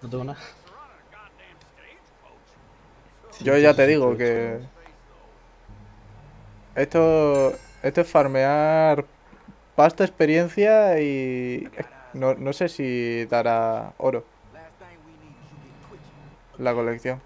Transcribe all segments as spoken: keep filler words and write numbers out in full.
No tengo nada. Yo ya te digo que esto, esto es farmear pasta, experiencia y no, no sé si dará oro la colección.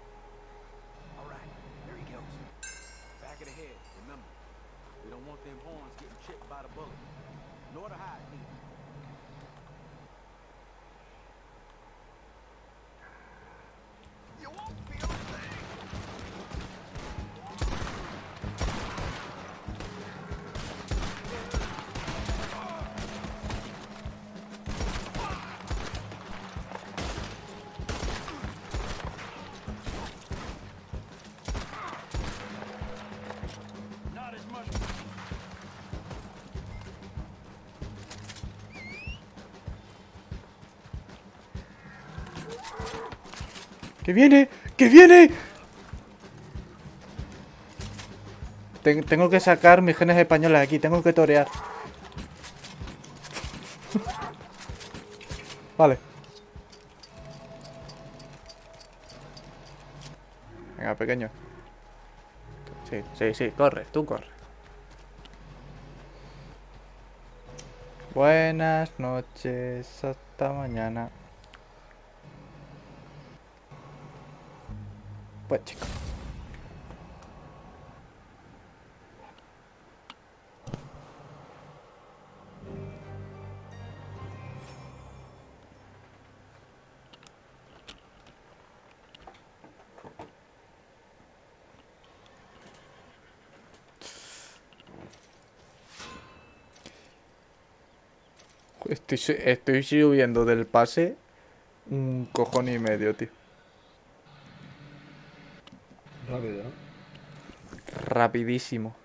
¡Que viene! ¡Que viene! Ten- tengo que sacar mis genes españoles aquí, tengo que torear. Vale. Venga, pequeño. Sí, sí, sí, corre, tú corre. Buenas noches, hasta mañana. Pues chico. Estoy, su- estoy subiendo del pase un cojón y medio, tío. Rápido, ¿no? Rapidísimo.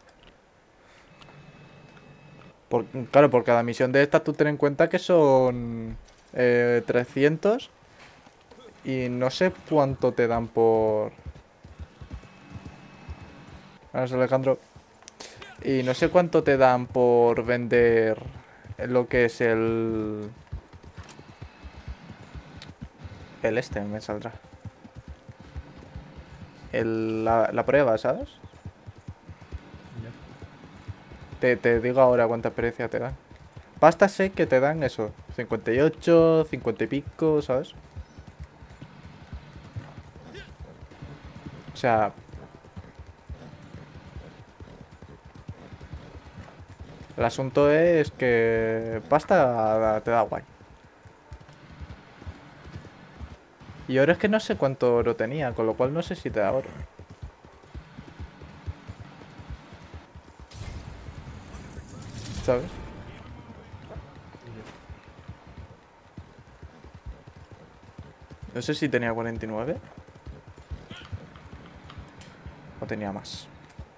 Por, claro, por cada misión de estas tú ten en cuenta que son eh, trescientos y no sé cuánto te dan por... Vamos, Alejandro. Y no sé cuánto te dan por vender lo que es el... El este me saldrá. El, la, la prueba, ¿sabes? Ya. Te, te digo ahora cuánta experiencia te dan. Pasta sé que te dan eso. cincuenta y ocho, cincuenta y pico, ¿sabes? O sea... El asunto es que pasta te da guay. Y oro es que no sé cuánto oro tenía, con lo cual no sé si te da oro. ¿Sabes? Ya. No sé si tenía cuarenta y nueve o tenía más.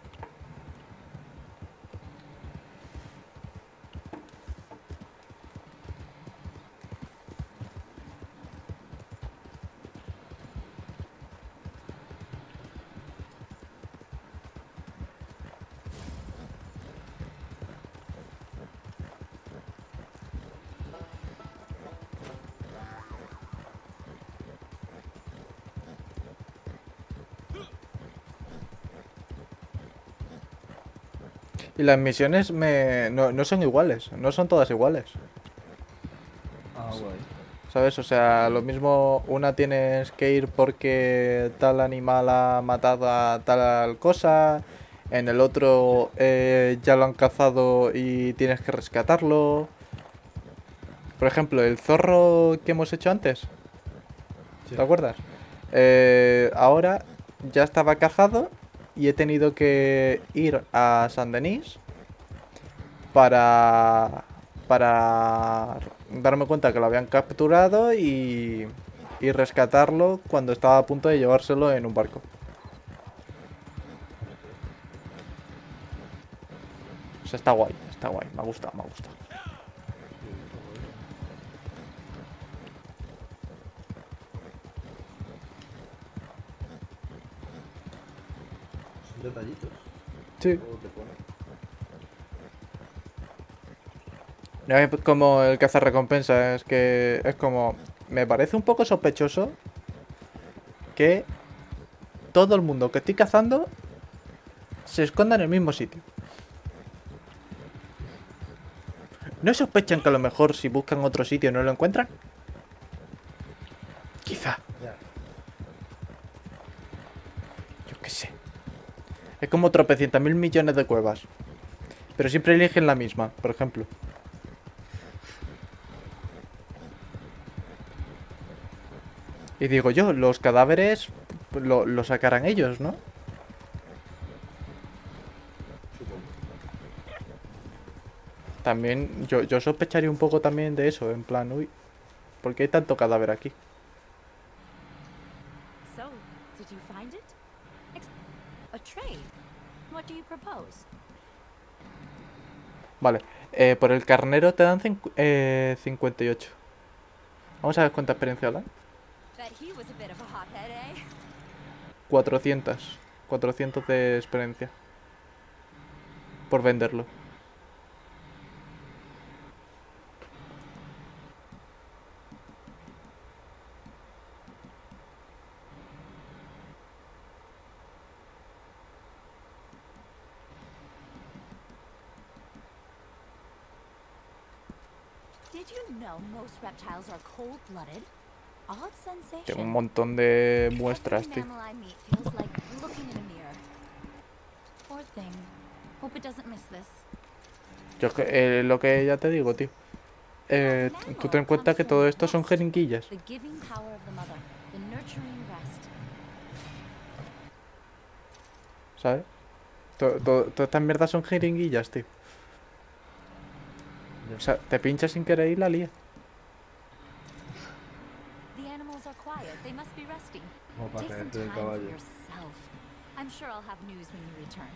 Y las misiones me... no, no son iguales, no son todas iguales. Ah, guay. ¿Sabes? O sea, lo mismo, una tienes que ir porque tal animal ha matado a tal cosa, en el otro eh, ya lo han cazado y tienes que rescatarlo. Por ejemplo, el zorro que hemos hecho antes, ¿te Sí. acuerdas? Eh, ahora ya estaba cazado y he tenido que ir a San Denis para para darme cuenta que lo habían capturado y y rescatarlo cuando estaba a punto de llevárselo en un barco. O sea, está guay, está guay, me ha gustado, me ha gustado. Sí, está guay. Son detallitos. Sí. Luego te pone. No es como el cazarrecompensa, es que es como me parece un poco sospechoso que todo el mundo que estoy cazando se esconda en el mismo sitio. ¿No sospechan que a lo mejor si buscan otro sitio no lo encuentran? Quizá. Ya. Yo qué sé. Es como tropecientas mil millones de cuevas. Pero siempre eligen la misma, por ejemplo. Y digo yo, los cadáveres lo, lo sacarán ellos, ¿no? Supongo. También, yo, yo sospecharía un poco también de eso, en plan, uy, ¿por qué hay tanto cadáver aquí? So, did you find it? Ex a trade? What do you propose? Vale, eh, por el carnero te dan cincu- eh, cincuenta y ocho. Vamos a ver cuánta experiencia da. Bet he was a bit of a hothead, eh? cuatrocientos. cuatrocientos de experiencia. Por venderlo. Did you know most reptiles are cold-blooded? Odd sensation. Tengo un montón de muestras, Every tío. mammal I meet feels like looking in a mirror. Poor thing. Hope it doesn't miss this. Yo es que, eh, lo que ya te digo, tío. Eh, tú ten en cuenta que todo esto son jeringuillas. The giving power of the mother, the nurturing breast. ¿Sabes? To- to- Todas estas mierdas son jeringuillas, tío. O sea, te pinchas sin querer y la lía. The animals are quiet. They must be resting. Como para Take some caerte del time for caballo. yourself. I'm sure I'll have news when you return.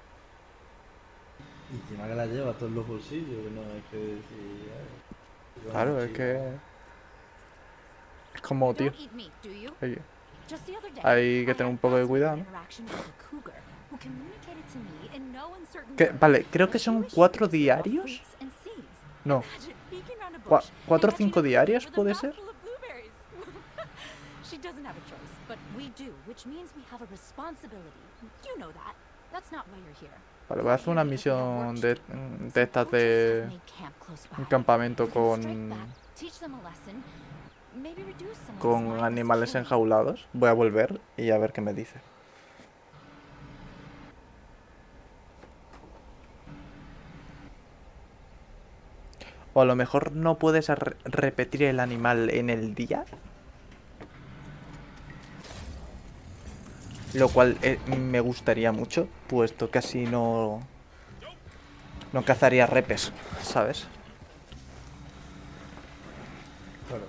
Y encima que la lleva a todos los bolsillos, que no es que decir. eh, lleva Claro, una es mochila. que... Es como, You tío. don't eat meat, do you? Hay, Just the other day, hay que I tener un had poco de fascinating cuidado, ¿no? interaction with a cougar who communicated to me in no uncertain Que, terms vale, creo that que she son wished cuatro to live off diarios. fruits and seeds. No. Imagine peeking around a Cua- bush ¿Cuatro o and catching cinco a diarios with a puede ser? mouthful of blueberries. She doesn't have a choice, but we do, which means we have a responsibility. You know that. That's not why you're here. Vale, voy a hacer una misión de, de estas de un campamento con, con animales enjaulados. Voy a volver y a ver qué me dice. O a lo mejor no puedes re- repetir el animal en el día. Lo cual eh, me gustaría mucho, puesto que así no... No cazaría repes, ¿sabes? Claro.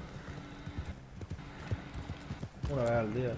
Una vez al día.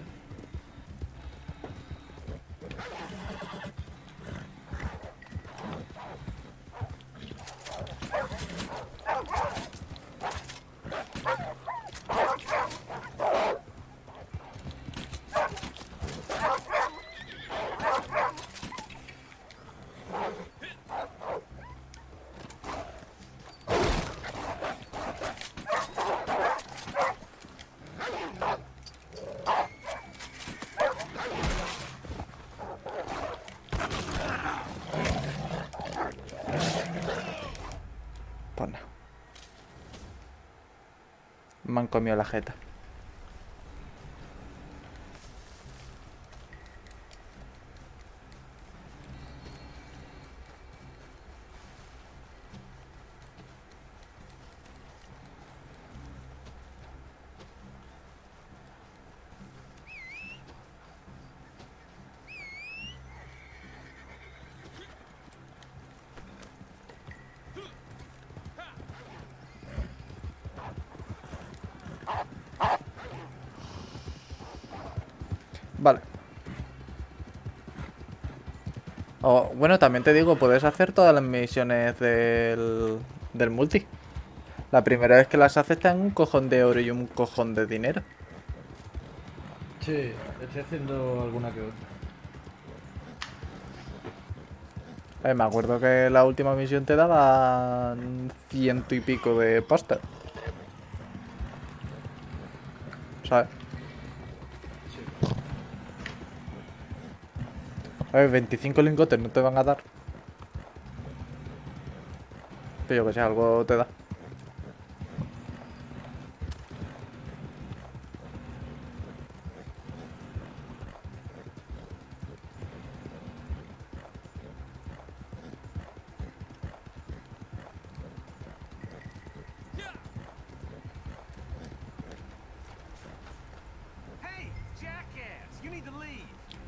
Pues no. Me han comido la jeta. Vale. O, bueno, también te digo, puedes hacer todas las misiones del, del multi. La primera vez que las haces te dan un cojón de oro y un cojón de dinero. Sí, estoy haciendo alguna que otra. Eh, me acuerdo que la última misión te daba ciento y pico de pasta. ¿sabes? Sí. A ver, veinticinco lingotes no te van a dar. Pero yo que sé, algo te da. Hey, jackass! You need to leave.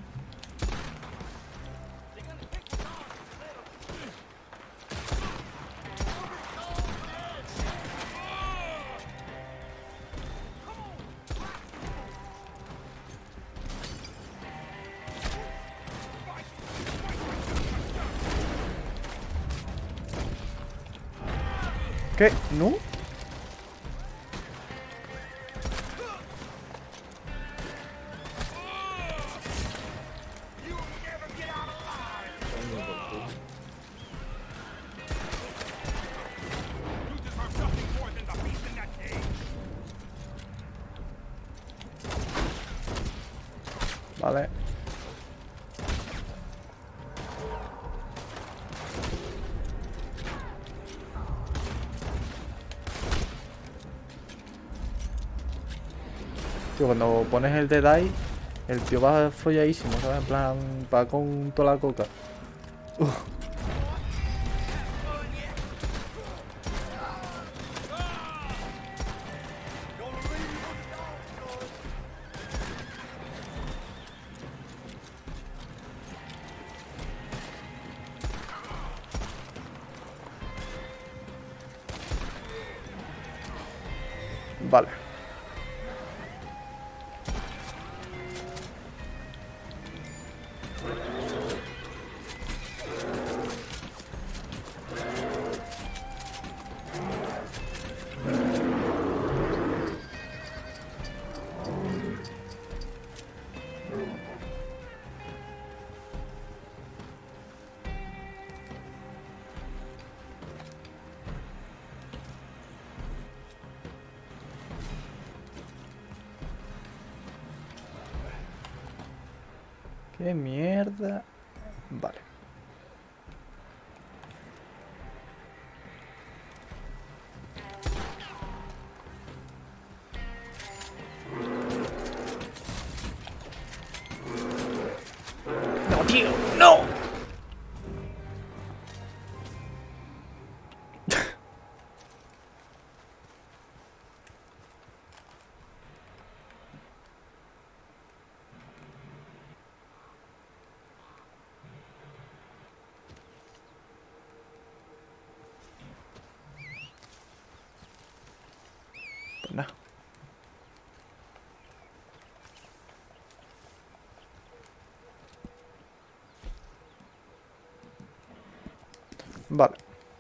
¿Qué? ¿No? Coño, por fin. You deserve nothing more than the beast in that cage. Vale. Tío, cuando pones el Dead Eye, el tío va folladísimo, ¿sabes? En plan, va con toda la coca. Vale. ¿Qué mierda? Vale. ¡No, tío! ¡No! Pues nada. Vale.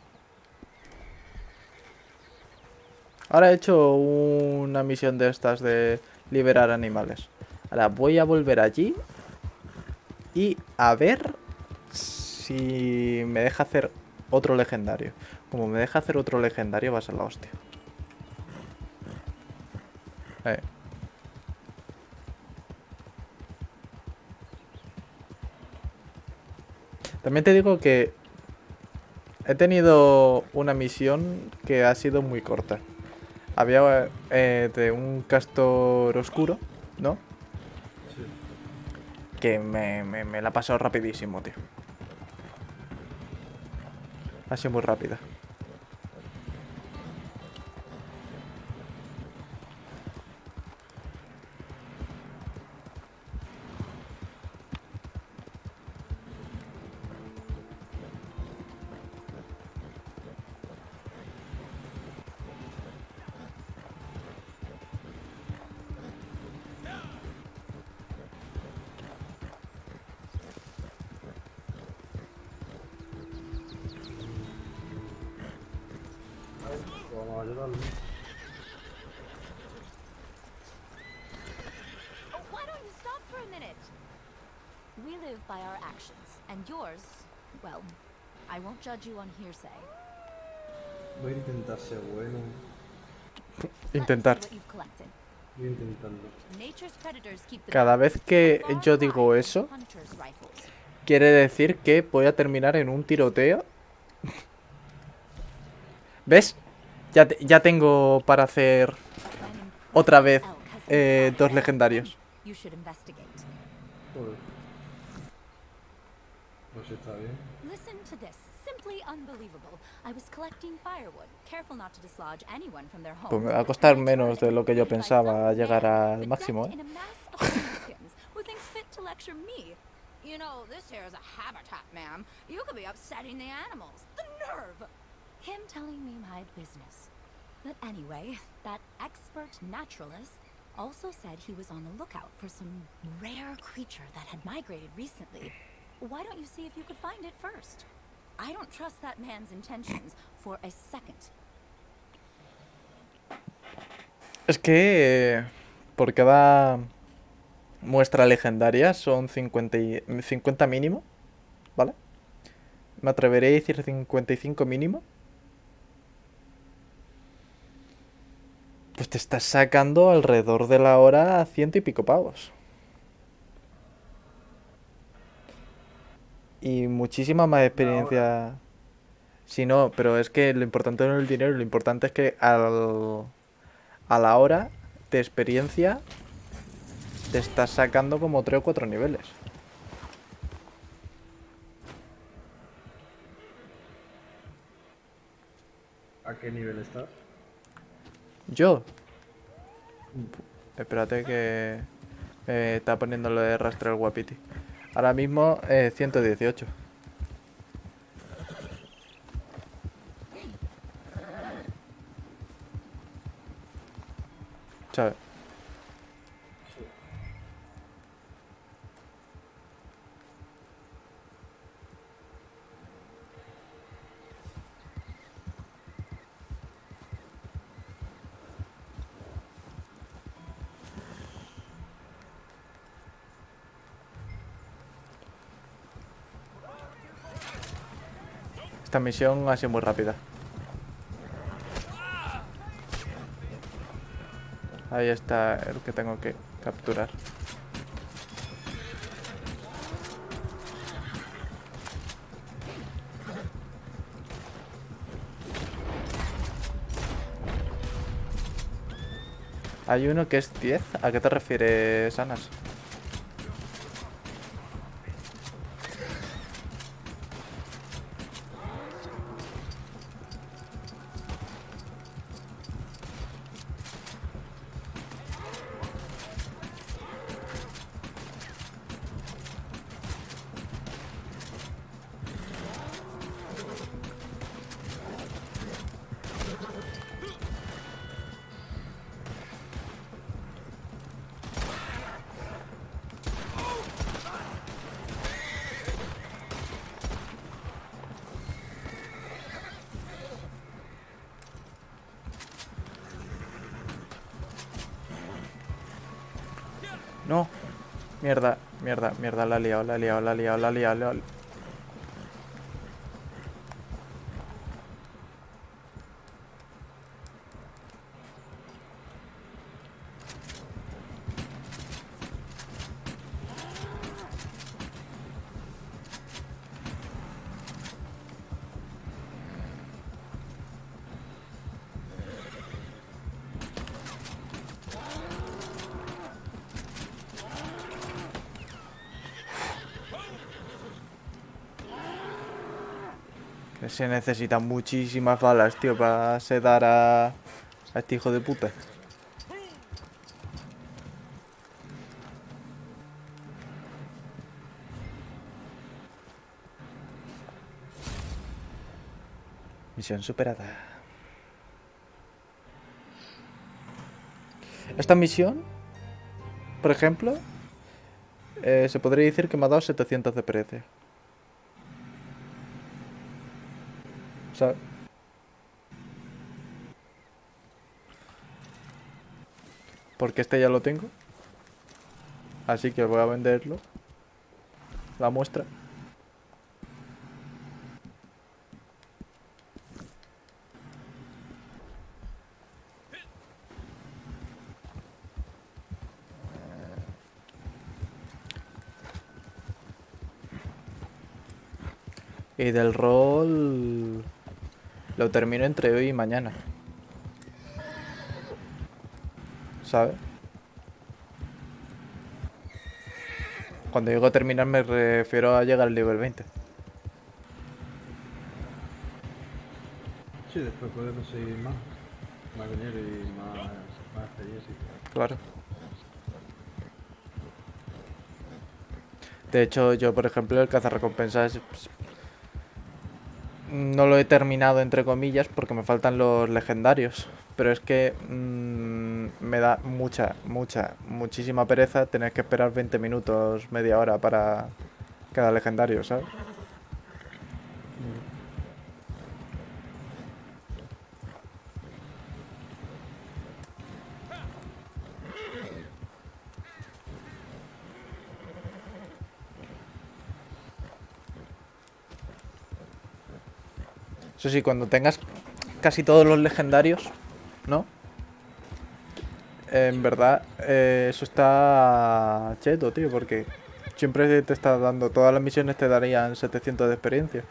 Ahora he hecho una misión de estas de liberar animales. Ahora voy a volver allí y a ver si me deja hacer otro legendario. Como me deja hacer otro legendario va a ser la hostia. Eh. También te digo que he tenido una misión que ha sido muy corta. Había eh, de un castor oscuro, ¿no? Sí. Que me, me, me la ha pasado rapidísimo, tío. Ha sido muy rápida. Vamos a ayudarlo. Oh, why don't you stop for a minute? We live by our actions, and yours, well, I won't judge you on hearsay. Voy a intentar ser bueno. Let me see Intentar. what you've collected. Voy a intentarlo. Nature's predators keep the Cada vez que far yo digo away eso, from hunters' rifles. quiere decir que voy a terminar en un tiroteo. ¿Ves? Ya, te- ya tengo para hacer An otra vez elk has been eh, spotted dos there. legendarios. You should investigate. Joder. Pues está bien. Listen to this. Simply unbelievable. I was collecting firewood, careful not to dislodge anyone from their homes. Pues me va a and costar my menos turret de lo que yo invaded by pensaba some llegar man al bedecked máximo, ¿eh? in a mass of skins who thinks fit to lecture me. You know, this here is a habitat, ma'am. You could be upsetting the animals. The nerve! Him telling me my business. But anyway, that expert naturalist also said he was on the lookout for some rare creature that had migrated recently. Why don't you see if you could find it first? I don't trust that man's intentions for a second. Es que eh, por cada muestra legendaria son cincuenta, y- cincuenta mínimo, ¿vale? Me atreveré a decir cincuenta y cinco mínimo. Pues te estás sacando alrededor de la hora ciento y pico pavos. Y muchísima más experiencia. Si no, pero es que lo importante no es el dinero, lo importante es que al, a la hora de experiencia te estás sacando como tres o cuatro niveles. ¿A qué nivel estás? Yo. Espérate que me está poniendo lo de rastrear guapiti. Ahora mismo eh, ciento dieciocho. ¿Sabes? Esta misión ha sido muy rápida. Ahí está el que tengo que capturar. Hay uno que es diez. ¿A qué te refieres, Anas? No. Mierda, mierda, mierda, la he liado, la he liado, la he liado, la he liado, la he liado. Que se necesitan muchísimas balas, tío, para sedar a, a este hijo de puta. Misión superada. Esta misión, por ejemplo, eh, se podría decir que me ha dado setecientos de precio. O sea, porque este ya lo tengo. Así que voy a venderlo. La muestra. Y del rol lo termino entre hoy y mañana. ¿Sabes? Cuando digo terminar me refiero a llegar al nivel veinte. Sí, después puedes conseguir más. Más dinero y más, más experiencia. Claro. De hecho, yo, por ejemplo, el cazarrecompensas pues, no lo he terminado, entre comillas, porque me faltan los legendarios. Pero es que mmm, me da mucha, mucha, muchísima pereza tener que esperar veinte minutos, media hora para cada legendario, ¿sabes? Eso sí, cuando tengas casi todos los legendarios, ¿no? En verdad, eh, eso está cheto, tío, porque siempre te está dando, todas las misiones te darían setecientos de experiencia.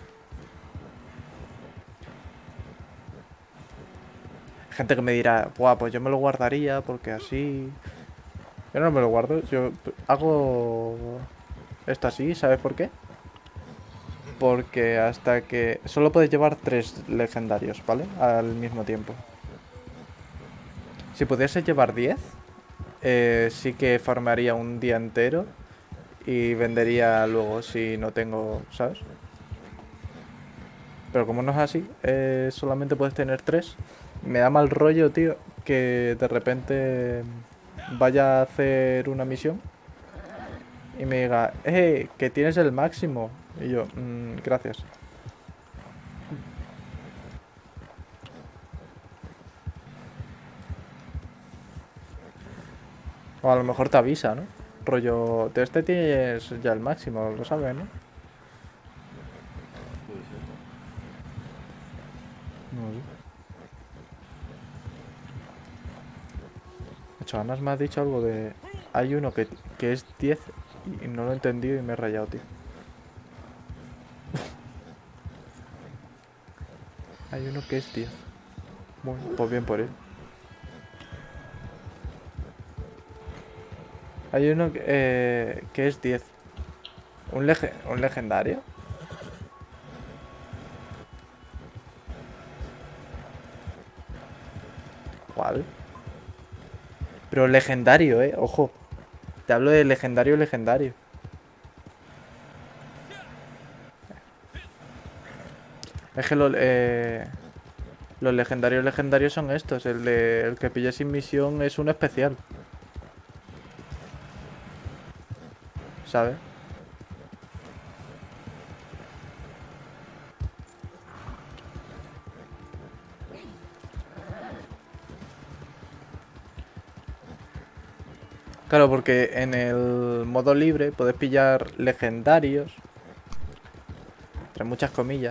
Gente que me dirá, buah, pues yo me lo guardaría porque así... Yo no me lo guardo, yo hago esto así, ¿sabes por qué? Porque hasta que... Solo puedes llevar tres legendarios, ¿vale? Al mismo tiempo. Si pudiese llevar diez, eh, sí que farmearía un día entero y vendería luego si no tengo, ¿sabes? Pero como no es así, eh, solamente puedes tener tres. Me da mal rollo, tío, que de repente vaya a hacer una misión y me diga, eh, que tienes el máximo. Y yo, mmm, gracias. O a lo mejor te avisa, ¿no? Rollo, de este tienes ya el máximo, lo sabes, ¿no? Puede ser. No sé. Chanas me ha dicho algo de... Hay uno que, que es diez y no lo he entendido y me he rayado, tío. Hay uno que es diez. Bueno, pues bien por él. Hay uno que, eh, que es diez. ¿Un, lege ¿Un legendario? ¿Cuál? Pero legendario, eh, ojo. Te hablo de legendario, legendario. Es que lo, eh, los legendarios legendarios son estos. El, de, el que pilla sin misión es un especial. ¿Sabes? Claro, porque en el modo libre puedes pillar legendarios. Entre muchas comillas.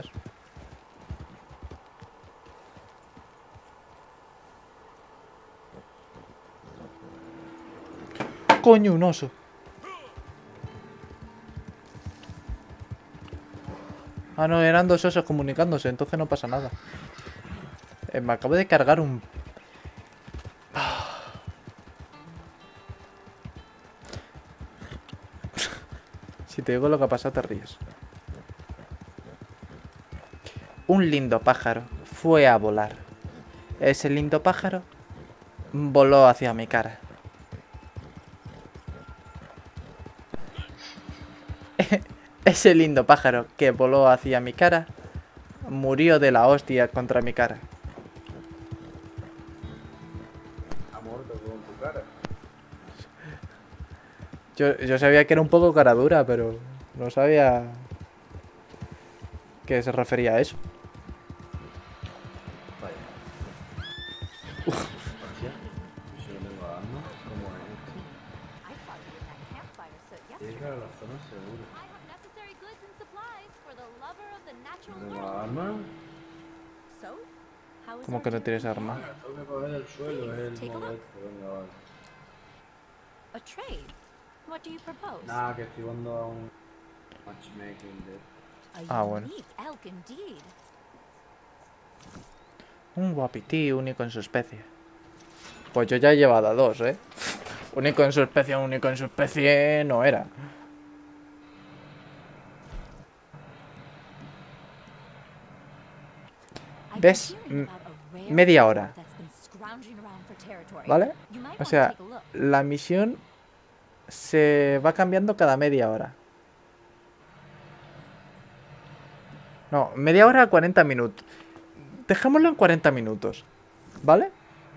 Coño, un oso. Ah, no, eran dos osos comunicándose, entonces no pasa nada. Eh, me acabo de cargar un... Si te digo lo que ha pasado, te ríes. Un lindo pájaro fue a volar. Ese lindo pájaro voló hacia mi cara. Ese lindo pájaro que voló hacia mi cara murió de la hostia contra mi cara. Ha muerto con tu cara. Yo, yo sabía que era un poco cara dura, pero no sabía que se refería a eso. Vaya. Hostia. Si no tengo armas, ¿cómo es esto? I saw you in that campfire suit Llega yesterday. a la zona segura. I have necessary goods and supplies for the lover of the natural ¿No tengo world. armas? So, how is ¿Cómo our que no journey tienes going? arma? Tengo que coger el suelo, es el Take a modo look. este. Venga, vale. A trade? What do you propose? Nada, que estoy jugando a un matchmaking de... A Ah, bueno. unique elk indeed. Un guapití único en su especie. Pues yo ya he llevado a dos, ¿eh? Único en su especie, único en su especie no era. I've ¿Ves? been hearing M- about a rare media animal hora. that's been scrounging around for territory. ¿Vale? You might O want to sea, take a look. la misión se va cambiando cada media hora. No, media hora a cuarenta minutos. Dejémoslo en cuarenta minutos. ¿Vale?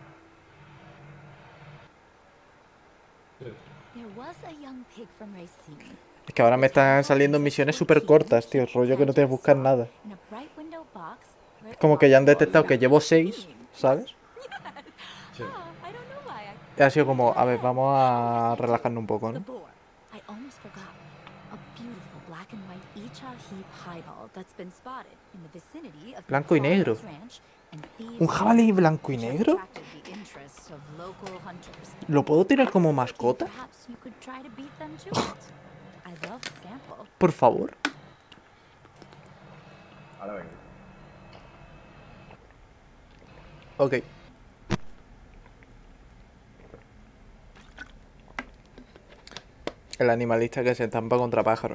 There was a young pig from Racine. Es que ahora me están saliendo misiones súper cortas, tío. Rollo que no tienes que buscar nada. In a bright window box where Es como que ya han detectado que llevo seis, Racine. ¿sabes? Sí. Oh, I don't know why I Y ha sido como, a ver, vamos a relajarnos un poco, The ¿no? boar. I almost forgot. A beautiful black and white Icha heap highball that's been spotted in the vicinity of the Blanco y negro. Flores Ranch, and thieves ¿Un jabalí blanco y which has negro? attracted the interest of local hunters. ¿Lo puedo tener como mascota? Perhaps you could try to beat them to it. I love the sample. Por favor. Ahora venga. Ok. El animalista que se estampa contra pájaros.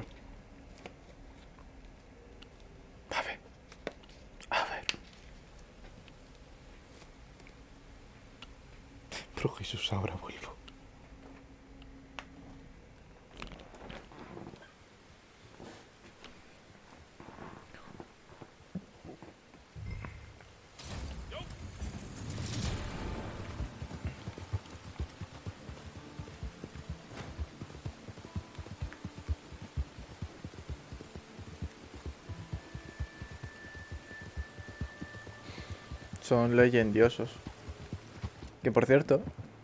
A ver. A ver. Pero Jesús, ahora vuelvo. Son leyendiosos. Que por cierto,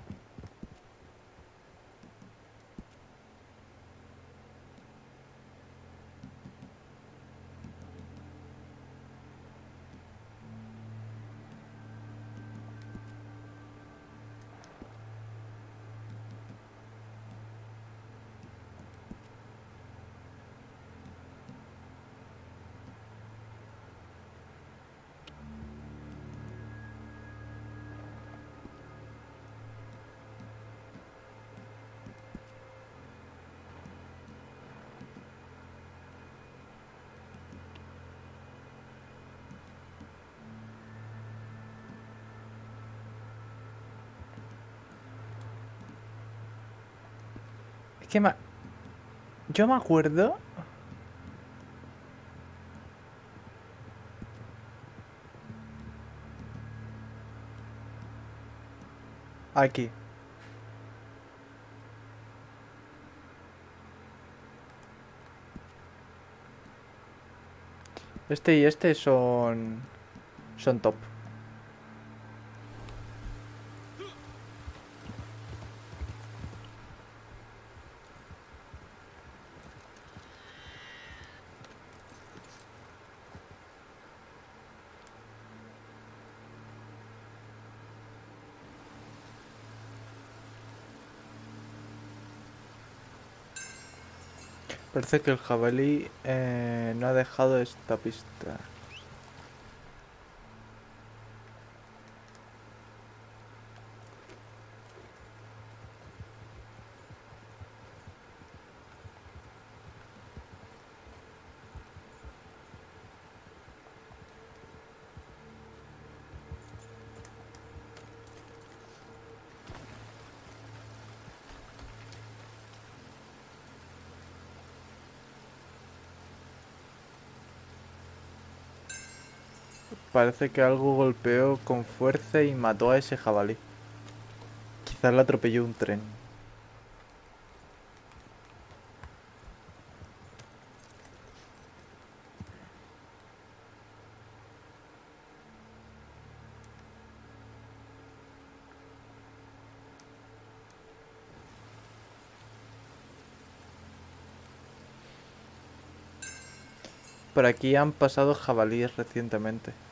es que ma- yo me acuerdo. Aquí. Este y este son... Son top. Parece que el jabalí eh, no ha dejado esta pista. Parece que algo golpeó con fuerza y mató a ese jabalí. Quizás le atropelló un tren. Por aquí han pasado jabalíes recientemente.